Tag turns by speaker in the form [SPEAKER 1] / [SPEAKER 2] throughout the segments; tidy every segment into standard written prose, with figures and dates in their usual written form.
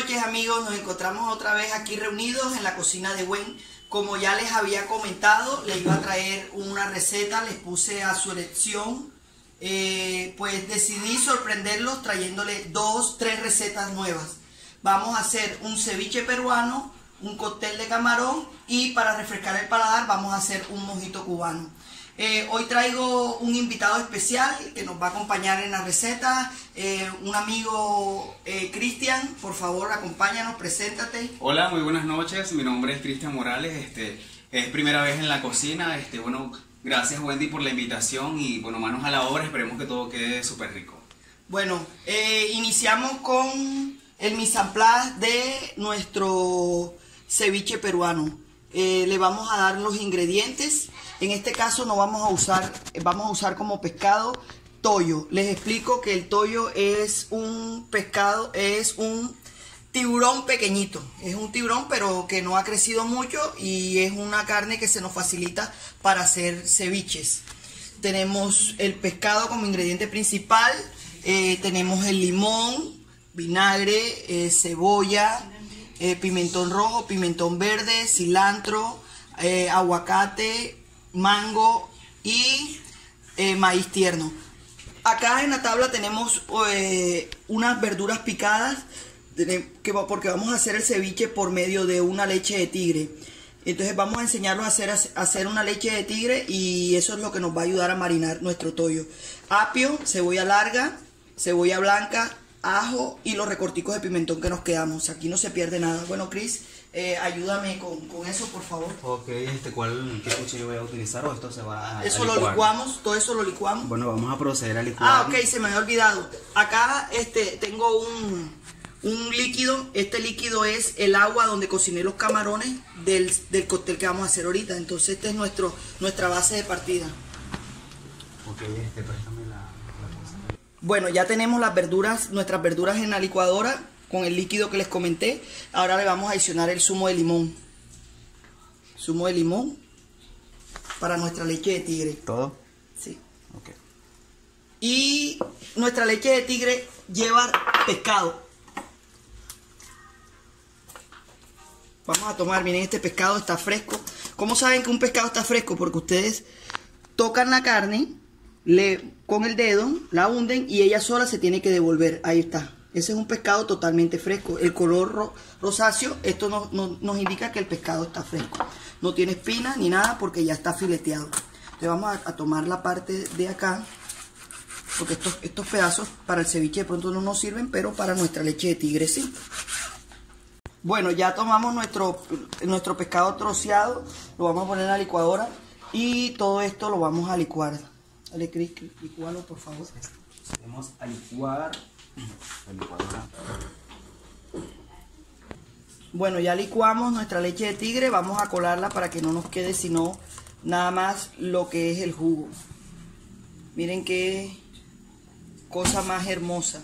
[SPEAKER 1] noches amigos, nos encontramos otra vez aquí reunidos en la cocina de Gwen. Como ya les había comentado, les iba a traer una receta, les puse a su elección. Pues decidí sorprenderlos trayéndole 2-3 recetas nuevas. Vamos a hacer un ceviche peruano, un cóctel de camarón y para refrescar el paladar vamos a hacer un mojito cubano. Hoy traigo un invitado especial que nos va a acompañar en la receta, un amigo Cristian. Por favor, acompáñanos, preséntate.
[SPEAKER 2] Hola, muy buenas noches, mi nombre es Cristian Morales, es primera vez en la cocina, bueno, gracias Wendy por la invitación y bueno, manos a la obra, esperemos que todo quede súper rico.
[SPEAKER 1] Bueno, iniciamos con el mise en place de nuestro ceviche peruano. Le vamos a dar los ingredientes. En este caso no vamos a usar como pescado toyo. Les explico que el toyo es un pescado, es un tiburón pequeñito. Es un tiburón pero que no ha crecido mucho y es una carne que se nos facilita para hacer ceviches. Tenemos el pescado como ingrediente principal. Tenemos el limón, vinagre, cebolla, pimentón rojo, pimentón verde, cilantro, aguacate, mango y maíz tierno. Acá en la tabla tenemos unas verduras picadas porque vamos a hacer el ceviche por medio de una leche de tigre. Entonces vamos a enseñarlos a hacer una leche de tigre y eso es lo que nos va a ayudar a marinar nuestro toyo. Apio, cebolla larga, cebolla blanca, ajo y los recorticos de pimentón que nos quedamos. Aquí no se pierde nada. Bueno, Chris, ayúdame con eso, por favor.
[SPEAKER 3] Ok, ¿qué cuchillo voy a utilizar o esto se va a
[SPEAKER 1] Eso
[SPEAKER 3] licuar?
[SPEAKER 1] lo licuamos, todo eso lo licuamos.
[SPEAKER 3] Bueno, vamos a proceder a licuar.
[SPEAKER 1] Ah, ok, se me había olvidado. Acá tengo un líquido. Este líquido es el agua donde cociné los camarones del cóctel que vamos a hacer ahorita. Entonces esta es nuestra base de partida.
[SPEAKER 3] Ok, préstame la cosa.
[SPEAKER 1] Bueno, ya tenemos nuestras verduras en la licuadora con el líquido que les comenté. Ahora le vamos a adicionar el zumo de limón. Zumo de limón para nuestra leche de tigre.
[SPEAKER 3] ¿Todo?
[SPEAKER 1] Sí.
[SPEAKER 3] Ok.
[SPEAKER 1] Y nuestra leche de tigre lleva pescado. Vamos a tomar, miren, este pescado está fresco. ¿Cómo saben que un pescado está fresco? Porque ustedes tocan la carne, con el dedo, la hunden y ella sola se tiene que devolver. Ahí está. Ese es un pescado totalmente fresco. El color rosáceo, esto nos indica que el pescado está fresco. No tiene espinas ni nada porque ya está fileteado. Entonces vamos a tomar la parte de acá, porque estos pedazos para el ceviche de pronto no nos sirven, pero para nuestra leche de tigre sí. Bueno, ya tomamos nuestro pescado troceado, lo vamos a poner en la licuadora y todo esto lo vamos a licuar. Dale, Cris, licualo por favor.
[SPEAKER 3] Vamos a licuar.
[SPEAKER 1] Bueno, ya licuamos nuestra leche de tigre, vamos a colarla para que no nos quede sino nada más lo que es el jugo. Miren qué cosa más hermosa.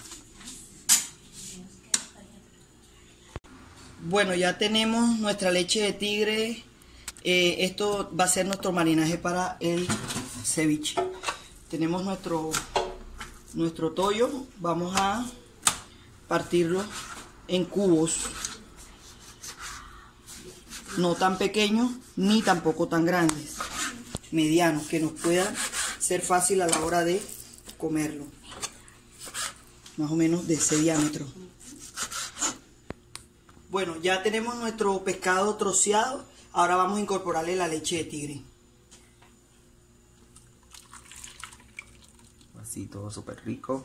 [SPEAKER 1] Bueno, ya tenemos nuestra leche de tigre. Esto va a ser nuestro marinaje para el ceviche. Tenemos nuestro toyo. Vamos a partirlo en cubos. No tan pequeños ni tampoco tan grandes. Medianos, que nos puedan ser fácil a la hora de comerlo. Más o menos de ese diámetro. Bueno, ya tenemos nuestro pescado troceado. Ahora vamos a incorporarle la leche de tigre.
[SPEAKER 3] Así todo súper rico.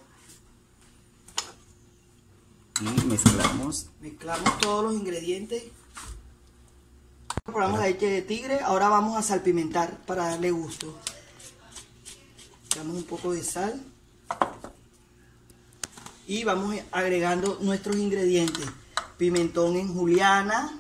[SPEAKER 3] Y mezclamos.
[SPEAKER 1] Mezclamos todos los ingredientes. Incorporamos la leche de tigre. Ahora vamos a salpimentar para darle gusto. Damos un poco de sal. Y vamos agregando nuestros ingredientes. Pimentón en juliana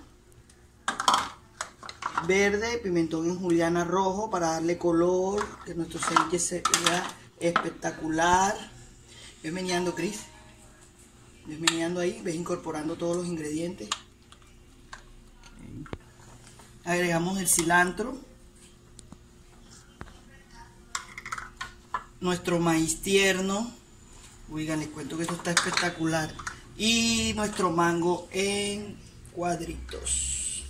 [SPEAKER 1] verde, pimentón en juliana rojo para darle color, que nuestro ceviche se vea espectacular. Ves meneando, Cris. Ves meneando ahí, ves incorporando todos los ingredientes. Agregamos el cilantro, nuestro maíz tierno. Oigan, les cuento que esto está espectacular. y nuestro mango en cuadritos.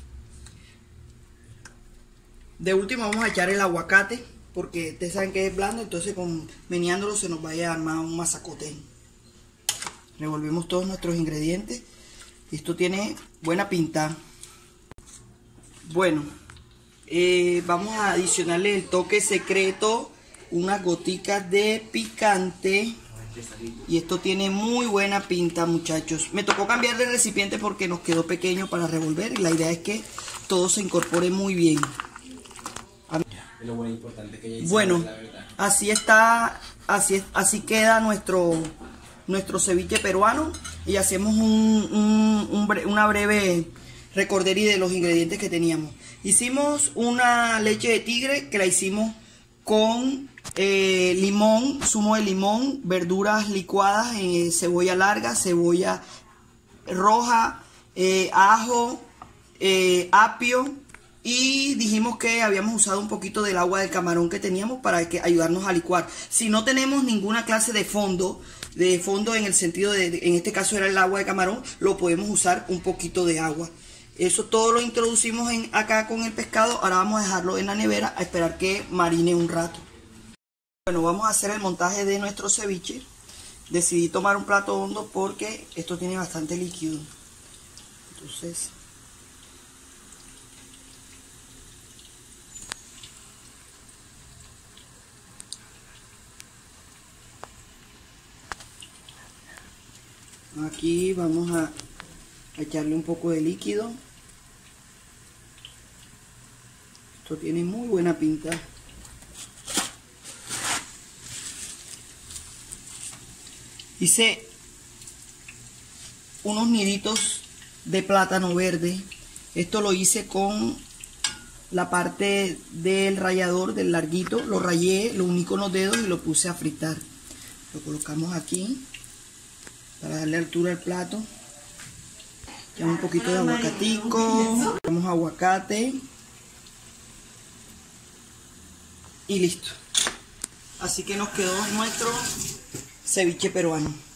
[SPEAKER 1] De último vamos a echar el aguacate, porque ustedes saben que es blando, entonces meneándolo se nos vaya a armar un masacote. Revolvemos todos nuestros ingredientes. Esto tiene buena pinta. Bueno, vamos a adicionarle el toque secreto, unas goticas de picante. Y esto tiene muy buena pinta, muchachos. Me tocó cambiar de recipiente porque nos quedó pequeño para revolver. Y la idea es que todo se incorpore muy bien. Bueno, así está, así queda nuestro ceviche peruano. Y hacemos una breve recordería de los ingredientes que teníamos. Hicimos una leche de tigre que la hicimos con limón, zumo de limón, verduras licuadas, cebolla larga, cebolla roja, ajo, apio, y dijimos que habíamos usado un poquito del agua del camarón que teníamos para ayudarnos a licuar. Si no tenemos ninguna clase de fondo en el sentido en este caso era el agua de camarón, lo podemos usar un poquito de agua. Eso todo lo introducimos acá con el pescado. Ahora vamos a dejarlo en la nevera a esperar que marine un rato. Bueno, vamos a hacer el montaje de nuestro ceviche. Decidí tomar un plato hondo porque esto tiene bastante líquido. Entonces, aquí vamos a echarle un poco de líquido. Esto tiene muy buena pinta. Hice unos niditos de plátano verde. Esto lo hice con la parte del rallador, del larguito. Lo rayé, lo uní con los dedos y lo puse a fritar. Lo colocamos aquí para darle altura al plato. Echamos un poquito de aguacatico. Echamos aguacate. Y listo. Así que nos quedó nuestro ceviche peruano.